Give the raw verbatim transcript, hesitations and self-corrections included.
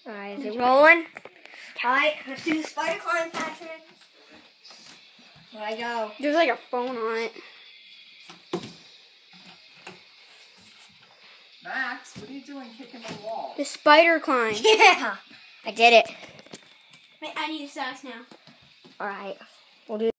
Alright, is it rolling? Alright, let's do the spider climb, Patrick. Here I go. There's like a phone on it. Max, what are you doing kicking the wall? The spider climb. Yeah, I did it. Wait, I need a sauce now. Alright, we'll do